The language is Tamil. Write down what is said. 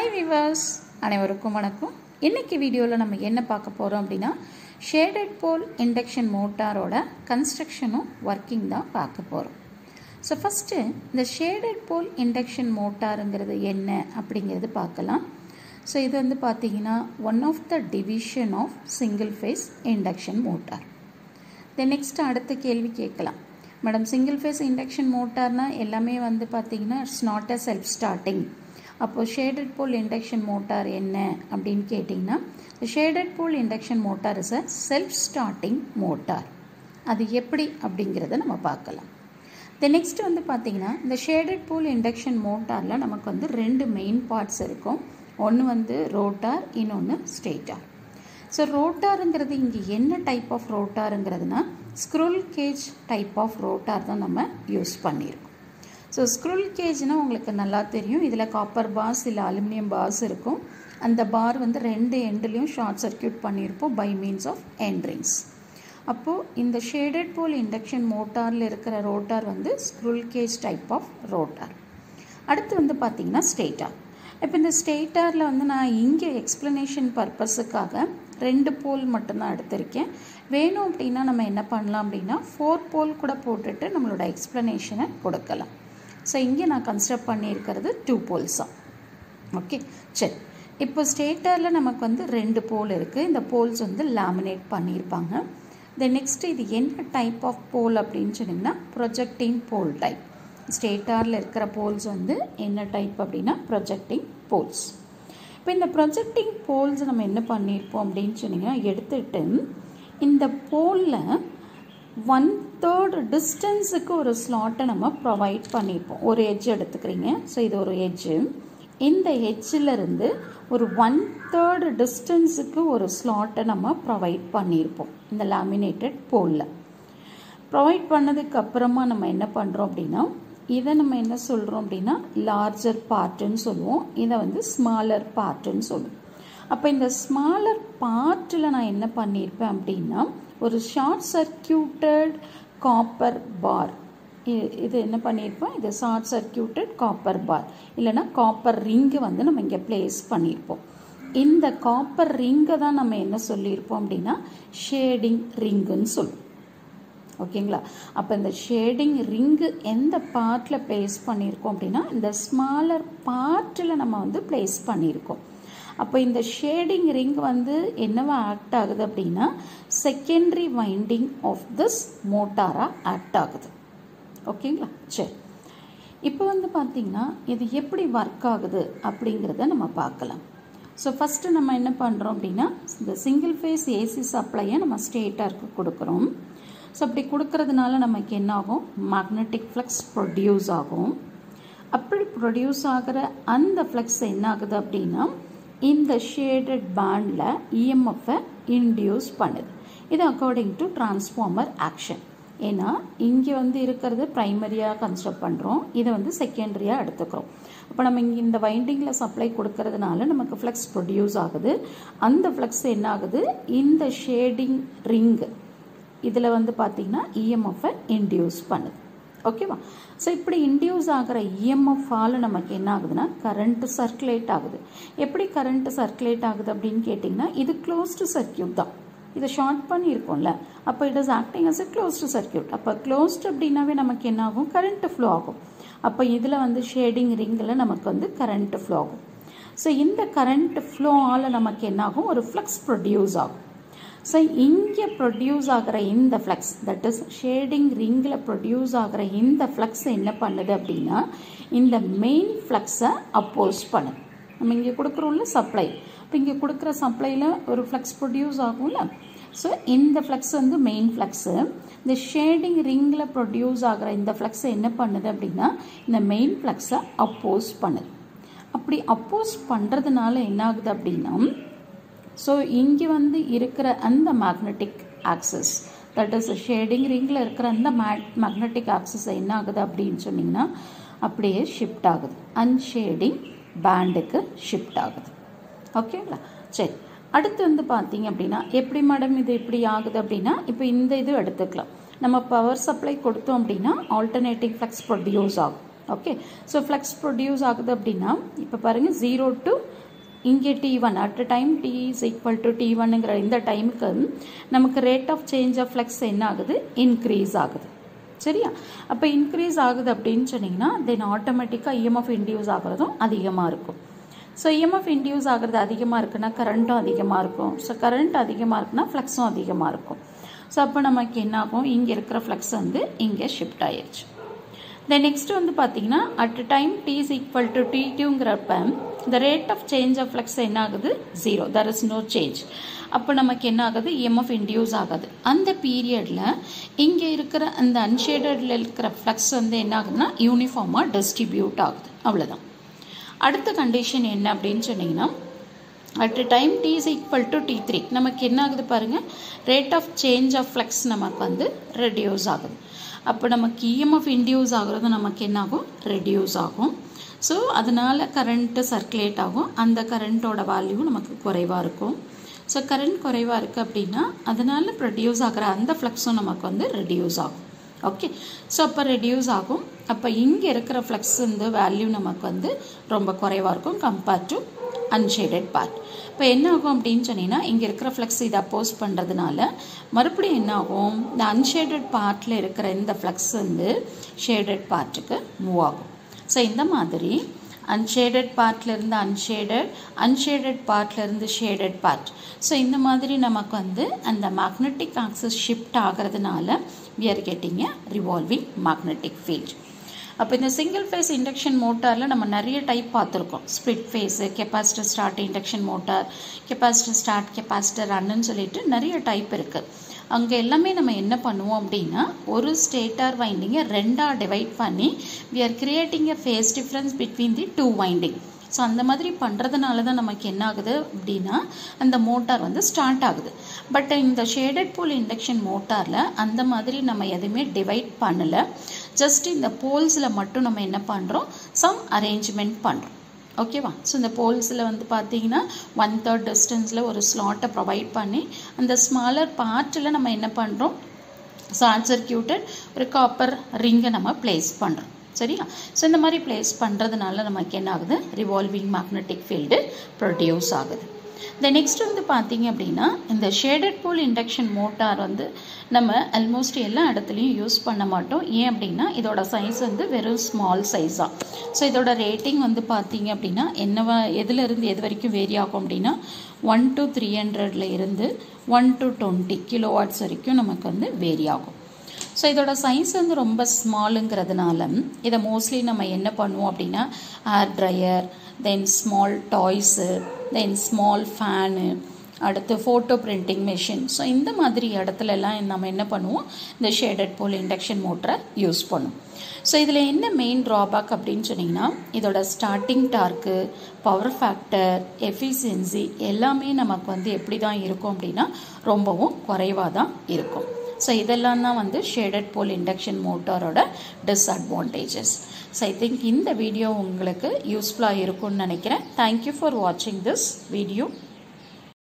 ஹாய் வியூவர்ஸ், அனைவருக்கும் வணக்கம். இன்னைக்கு வீடியோவில் நம்ம என்ன பார்க்க போகிறோம் அப்படின்னா ஷேடட் போல் இண்டக்ஷன் மோட்டாரோட கன்ஸ்ட்ரக்ஷனும் ஒர்க்கிங் தான் பார்க்க போகிறோம். ஸோ ஃபஸ்ட்டு இந்த ஷேடட் போல் இண்டக்ஷன் மோட்டாருங்கிறது என்ன அப்படிங்கிறது பார்க்கலாம். ஸோ இது வந்து பார்த்தீங்கன்னா one of the division of single phase induction motor. Then next அடுத்த கேள்வி கேட்கலாம், மேடம் சிங்கிள் ஃபேஸ் இண்டக்ஷன் மோட்டார்னால் எல்லாமே வந்து பார்த்தீங்கன்னா it's not a self starting. அப்போது ஷேடட் போல் இண்டக்ஷன் மோட்டார் என்ன அப்படின்னு கேட்டிங்கன்னா shaded pole induction motor is a self starting motor. அது எப்படி அப்படிங்கிறத நம்ம பார்க்கலாம். தென் நெக்ஸ்ட் வந்து பார்த்திங்கன்னா இந்த ஷேடட் போல் இண்டக்ஷன் மோட்டாரில் நமக்கு வந்து ரெண்டு மெயின் பார்ட்ஸ் இருக்கும். ஒன்று வந்து ரோட்டார், இன்னொன்று ஸ்டேட்டார். ஸோ ரோட்டாருங்கிறது இங்கே என்ன டைப் ஆஃப் ரோட்டாருங்கிறதுனா squirrel cage type of rotor தான் நம்ம யூஸ் பண்ணியிருக்கோம். ஸோ ஸ்க்ரூல் கேஜ்னால் உங்களுக்கு நல்லா தெரியும், இதில் காப்பர் பார்ஸ் இல்லை அலுமினியம் பார்ஸ் இருக்கும். அந்த பார் வந்து ரெண்டு எண்ட்லேயும் ஷார்ட் சர்க்கியூட் பண்ணியிருப்போம் by means of end rings. அப்போது இந்த ஷேடட் போல் இண்டக்ஷன் மோட்டாரில் இருக்கிற ரோட்டார் வந்து squirrel cage type of rotor. அடுத்து வந்து பார்த்திங்கன்னா ஸ்டேட்டார். இப்போ இந்த ஸ்டேட்டாரில் வந்து நான் இங்கே எக்ஸ்ப்ளனேஷன் பர்பஸுக்காக 2 போல் மட்டும்தான் எடுத்திருக்கேன். வேணும் அப்படின்னா நம்ம என்ன பண்ணலாம் அப்படின்னா 4 போல் கூட போட்டுட்டு நம்மளோட எக்ஸ்ப்ளனேஷனை கொடுக்கலாம். ஸோ இங்கே நான் கன்ஸ்ட்ரக்ட் பண்ணியிருக்கிறது 2 போல்ஸாக. ஓகே, சரி. இப்போ ஸ்டேட்டரில் நமக்கு வந்து 2 போல் இருக்குது. இந்த போல்ஸ் வந்து லேமினேட் பண்ணியிருப்பாங்க. தென் நெக்ஸ்ட் இது என்ன டைப் ஆஃப் போல் அப்படின்னு சொன்னிங்கன்னா ப்ரொஜெக்டிங் போல் டைப். ஸ்டேட்டரில் இருக்கிற போல்ஸ் வந்து என்ன டைப் அப்படின்னா ப்ரொஜெக்டிங் போல்ஸ். இப்போ இந்த ப்ரொஜெக்டிங் போல்ஸ் நம்ம என்ன பண்ணியிருப்போம் அப்படின்னு சொன்னிங்கன்னா எடுத்துகிட்டு இந்த போலில் 1/3 டிஸ்டன்ஸுக்கு ஒரு ஸ்லாட்டை நம்ம ப்ரொவைட் பண்ணியிருப்போம். ஒரு எட்ஜ் எடுத்துக்கிறீங்க. ஸோ இது ஒரு எட்ஜு. இந்த எட்ஜிலிருந்து ஒரு 1/3 டிஸ்டன்ஸுக்கு ஒரு ஸ்லாட்டை நம்ம ப்ரொவைட் பண்ணியிருப்போம் இந்த லேமினேட்டட் போலில். ப்ரொவைட் பண்ணதுக்கு அப்புறமா நம்ம என்ன பண்ணுறோம் அப்படின்னா இதை நம்ம என்ன சொல்கிறோம் அப்படின்னா லார்ஜர் பார்ட்டுன்னு சொல்லுவோம், இதை வந்து ஸ்மாலர் பார்ட்டுன்னு சொல்லுவோம். அப்போ இந்த ஸ்மாலர் பார்ட்டில் நான் என்ன பண்ணியிருப்பேன் அப்படின்னா ஒரு ஷார்ட் சர்க்கியூட்டட் காப்பர் பார், இது என்ன பண்ணியிருப்போம், இது ஷார்ட் சர்க்கியூட்டட் காப்பர் பார் இல்லைன்னா காப்பர் ரிங்கு வந்து நம்ம இங்கே பிளேஸ் பண்ணியிருப்போம். இந்த காப்பர் ரிங்கை தான் நம்ம என்ன சொல்லியிருப்போம் அப்படின்னா ஷேடிங் ரிங்குன்னு சொல்லுவோம். ஓகேங்களா? அப்போ இந்த ஷேடிங் ரிங்கு எந்த பார்ட்டில் பிளேஸ் பண்ணியிருக்கோம் அப்படின்னா இந்த ஸ்மாலர் பார்ட்டில் நம்ம வந்து பிளேஸ் பண்ணியிருக்கோம். அப்போ இந்த ஷேடிங் ரிங் வந்து என்னவா ஆக்ட் ஆகுது அப்படின்னா செகண்டரி வைண்டிங் ஆஃப் திஸ் மோட்டாராக ஆக்ட் ஆகுது. ஓகேங்களா? சரி, இப்போ வந்து பார்த்திங்கன்னா இது எப்படி ஒர்க் ஆகுது அப்படிங்கிறத நம்ம பார்க்கலாம். ஸோ ஃபஸ்ட்டு நம்ம என்ன பண்ணுறோம் அப்படின்னா இந்த சிங்கிள் ஃபேஸ் ஏசி சப்ளையை நம்ம ஸ்டேட்டருக்கு கொடுக்குறோம். ஸோ அப்படி கொடுக்கறதுனால நமக்கு என்ன ஆகும், மேக்னெட்டிக் ஃப்ளக்ஸ் ப்ரொடியூஸ் ஆகும். அப்படி ப்ரொடியூஸ் ஆகிற அந்த ஃப்ளக்ஸ் என்ன ஆகுது அப்படின்னா இந்த ஷேடட் பேண்டில் இஎம்எஃப்பை இன்டியூஸ் பண்ணுது. இது அக்கார்டிங் டு டிரான்ஸ்ஃபார்மர் ஆக்ஷன். ஏன்னா இங்கே வந்து இருக்கிறது ப்ரைமரியாக கன்ஸ்ட்ரக்ட் பண்ணுறோம், இதை வந்து செகண்டரியாக எடுத்துக்கிறோம். அப்போ நம்ம இங்கே இந்த வைண்டிங்கில் சப்ளை கொடுக்கறதுனால நமக்கு ஃப்ளக்ஸ் ப்ரொடியூஸ் ஆகுது. அந்த ஃப்ளக்ஸ் என்ன ஆகுது, இந்த ஷேடிங் ரிங்கு இதில் வந்து பார்த்திங்கன்னா இஎம்எஃப்பை இன்டியூஸ் பண்ணுது. ஓகேவா? ஸோ இப்படி இன்டியூஸ் ஆகிற இஎம்எஃபால் நமக்கு என்ன ஆகுதுன்னா கரண்ட்டு சர்க்குலேட் ஆகுது. எப்படி கரண்ட்டு சர்க்குலேட் ஆகுது அப்படின்னு கேட்டிங்கன்னா இது க்ளோஸ்டு சர்க்கியூட் தான், இதை ஷார்ட் பண்ணியிருக்கோம்ல. அப்போ it is acting as a closed circuit. அப்போ க்ளோஸ்டு அப்படின்னாவே நமக்கு என்ன ஆகும், கரண்ட்டு ஃப்ளோ ஆகும். அப்போ இதில் வந்து ஷேடிங் ரிங்கில் நமக்கு வந்து கரண்ட்டு ஃப்ளோ ஆகும். ஸோ இந்த கரண்ட் ஃப்ளோவால் நமக்கு என்ன ஆகும், ஒரு ஃப்ளக்ஸ் ப்ரொடியூஸ் ஆகும். ஸோ இங்கே ப்ரொடியூஸ் ஆகிற இந்த ஃப்ளக்ஸ், தட் இஸ் ஷேடிங் ரிங்கில் ப்ரொடியூஸ் ஆகிற இந்த ஃப்ளக்ஸ் என்ன பண்ணுது அப்படின்னா இந்த மெயின் ஃப்ளக்ஸை அப்போஸ் பண்ணுது. நம்ம இங்கே கொடுக்குறோம்ல சப்ளை, இப்போ இங்கே கொடுக்குற சப்ளையில் ஒரு ஃப்ளக்ஸ் ப்ரொடியூஸ் ஆகும்ல. ஸோ இந்த ஃப்ளக்ஸ் வந்து மெயின் ஃப்ளக்ஸு. இந்த ஷேடிங் ரிங்கில் ப்ரொடியூஸ் ஆகிற இந்த ஃப்ளக்ஸை என்ன பண்ணுது அப்படின்னா இந்த மெயின் ஃப்ளக்ஸை அப்போஸ் பண்ணுது. அப்படி அப்போஸ் பண்ணுறதுனால என்ன ஆகுது அப்படின்னா ஸோ இங்கே வந்து இருக்கிற அந்த magnetic axis, that is shading ரிங்கில் இருக்கிற அந்த மேக்னெட்டிக் ஆக்சஸ் என்ன ஆகுது அப்படின்னு சொன்னிங்கன்னா அப்படியே ஷிஃப்ட் ஆகுது, அன்ஷேடிங் பேண்டுக்கு ஷிஃப்ட் ஆகுது. ஓகேங்களா? சரி, அடுத்து வந்து பார்த்தீங்க அப்படின்னா எப்படி மேடம் இது இப்படி ஆகுது அப்படின்னா இப்போ இந்த இது எடுத்துக்கலாம். நம்ம பவர் சப்ளை கொடுத்தோம் அப்படின்னா ஆல்டர்னேட்டிங் ஃப்ளக்ஸ் ப்ரொடியூஸ் ஆகும். ஓகே, ஸோ ஃப்ளக்ஸ் ப்ரொடியூஸ் ஆகுது அப்படின்னா இப்போ பாருங்கள் 0 to இங்கே T1 at time T is equal to T1ங்கிற இந்த டைமுக்கு நமக்கு rate of change of flux என்ன ஆகுது, இன்க்ரீஸ் ஆகுது. சரியா? அப்போ இன்க்ரீஸ் ஆகுது அப்படின்னு சொன்னீங்கன்னா தென் ஆட்டோமேட்டிக்காக இஎம்எஃப் இன்டியூஸ் ஆகிறதும் அதிகமாக இருக்கும். ஸோ இஎம்எஃப் இன்டியூஸ் ஆகிறது அதிகமாக இருக்குன்னா கரண்ட்டும் அதிகமாக இருக்கும். ஸோ கரண்ட் அதிகமாக இருக்குன்னா ஃப்ளக்ஸும் அதிகமாக இருக்கும். ஸோ அப்போ நமக்கு என்ன ஆகும், இங்கே இருக்கிற ஃப்ளக்ஸ் வந்து இங்கே ஷிஃப்ட் ஆயிடுச்சு. தென் நெக்ஸ்ட் வந்து பார்த்தீங்கன்னா at time T is equal to T2ங்கிறப்ப இந்த rate of change of flux என்ன ஆகுது, 0. There is no change. அப்போ நமக்கு என்ன ஆகுது, இஎம்எஃப் இன்டியூஸ் ஆகாது. அந்த பீரியடில் இங்கே இருக்கிற அந்த அன்ஷேடடில் இருக்கிற ஃப்ளக்ஸ் வந்து என்ன ஆகுதுன்னா யூனிஃபார்மாக டிஸ்ட்ரிபியூட் ஆகுது. அவ்வளோதான். அடுத்த கண்டிஷன் என்ன அப்படின்னு சொன்னீங்கன்னா at time T is equal to T3 நமக்கு என்ன ஆகுது பாருங்கள், rate of change of flux நமக்கு வந்து ரெடியூஸ் ஆகுது. அப்போ நமக்கு இஎம்எஃப் இன்டியூஸ் ஆகுறது நமக்கு என்ன ஆகும், ரெடியூஸ் ஆகும். ஸோ அதனால் கரண்ட்டு சர்க்குலேட் ஆகும். அந்த கரண்ட்டோட வேல்யூ நமக்கு குறைவாக இருக்கும். ஸோ கரண்ட் குறைவாக இருக்குது அப்படின்னா அதனால் ப்ரொடியூஸ் ஆகிற அந்த ஃப்ளக்ஸும் நமக்கு வந்து ரெடியூஸ் ஆகும். ஓகே. ஸோ அப்போ ரெடியூஸ் ஆகும். அப்போ இங்கே இருக்கிற ஃப்ளக்ஸ் வந்து வேல்யூ நமக்கு வந்து ரொம்ப குறைவாக இருக்கும் கம்பேர்ட் டு அன்ஷேடட் பார்ட். இப்போ என்ன ஆகும் அப்படின்னு சொன்னீங்கன்னா இங்கே இருக்கிற ஃப்ளக்ஸ் இதை அப்போஸ் பண்ணுறதுனால மறுபடியும் என்ன ஆகும், இந்த அன்ஷேடட் பார்ட்டில் இருக்கிற இந்த ஃப்ளக்ஸ் வந்து ஷேடட் பார்ட்டுக்கு மூவ் ஆகும். ஸோ இந்த மாதிரி அன்ஷேடட் பார்ட்லேருந்து அன்ஷேடட் பார்ட்லேருந்து ஷேடட் பார்ட். ஸோ இந்த மாதிரி நமக்கு வந்து அந்த மேக்னெட்டிக் ஆக்சிஸ் ஷிஃப்ட் ஆகிறதுனால we are getting a revolving magnetic field. அப்போ இந்த சிங்கிள் ஃபேஸ் இண்டக்ஷன் மோட்டாரில் நம்ம நிறைய டைப் பார்த்துருக்கோம். Split phase, capacitor start induction motor, capacitor start, capacitor ரன்னுன்னு சொல்லிட்டு நிறைய டைப் இருக்குது. அங்கே எல்லாமே நம்ம என்ன பண்ணுவோம் அப்படின்னா ஒரு ஸ்டேட்டர் வைண்டிங்கை ரெண்டாக டிவைட் பண்ணி we are creating a phase difference between the two winding. So அந்த மாதிரி பண்ணுறதுனால தான் நமக்கு என்ன ஆகுது அப்படின்னா அந்த மோட்டார் வந்து ஸ்டார்ட் ஆகுது. பட் இந்த ஷேடட் போல் இண்டக்ஷன் மோட்டாரில் அந்த மாதிரி நம்ம எதுவுமே டிவைட் பண்ணலை. ஜஸ்ட் இந்த போல்ஸில் மட்டும் நம்ம என்ன பண்ணுறோம், சம் அரேஞ்ச்மெண்ட் பண்ணுறோம். ஓகேவா? ஸோ இந்த போல்ஸில் வந்து பார்த்தீங்கன்னா 1/3 டிஸ்டன்ஸில் ஒரு ஸ்லாட்டை ப்ரொவைட் பண்ணி அந்த ஸ்மாலர் பார்ட்டில் நம்ம என்ன பண்ணுறோம், ஷார்ட் சர்க்கியூட்டட் ஒரு காப்பர் ரிங்கை நம்ம பிளேஸ் பண்ணுறோம். சரியா? ஸோ இந்த மாதிரி பிளேஸ் பண்ணுறதுனால நமக்கு என்ன ஆகுது, ரிவால்விங் மேக்னெட்டிக் ஃபீல்டு ப்ரொடியூஸ் ஆகுது. இந்த நெக்ஸ்ட் வந்து பார்த்தீங்க அப்படின்னா இந்த ஷேடட் போல் இண்டக்ஷன் மோட்டார் வந்து நம்ம ஆல்மோஸ்ட் எல்லா இடத்துலையும் யூஸ் பண்ண மாட்டோம். ஏன் அப்படின்னா இதோட சைஸ் வந்து வெறும் ஸ்மால் சைஸாக. ஸோ இதோட ரேட்டிங் வந்து பார்த்தீங்க அப்படின்னா எதுலேருந்து எது வரைக்கும் வேரி ஆகும் அப்படின்னா 1 to 300 இருந்து 1 to 20 கிலோவாட்ஸ் வரைக்கும் நமக்கு வந்து வேரி ஆகும். ஸோ இதோட சைஸ் வந்து ரொம்ப ஸ்மாலுங்கிறதுனால இதை மோஸ்ட்லி நம்ம என்ன பண்ணுவோம் அப்படின்னா air dryer, then small toys, then small fan, அடுத்து ஃபோட்டோ பிரிண்டிங் மெஷின், ஸோ இந்த மாதிரி இடத்துலலாம் நம்ம என்ன பண்ணுவோம், இந்த ஷேடட் போல் இண்டக்ஷன் மோட்டரை யூஸ் பண்ணுவோம். ஸோ இதில் என்ன மெயின் ட்ராபேக் அப்படின்னு சொன்னிங்கன்னா இதோட starting torque, power factor, efficiency எல்லாமே நமக்கு வந்து எப்படி தான் இருக்கும் அப்படின்னா ரொம்பவும் குறைவாக தான் இருக்கும். ஸோ இதெல்லாம் தான் வந்து ஷேடட் போல் இண்டக்ஷன் மோட்டாரோட டிஸ்அட்வான்டேஜஸ். ஸோ ஐ திங்க் இந்த வீடியோ உங்களுக்கு யூஸ்ஃபுல்லாக இருக்கும்னு நினைக்கிறேன். தேங்க்யூ ஃபார் வாட்சிங் திஸ் வீடியோ.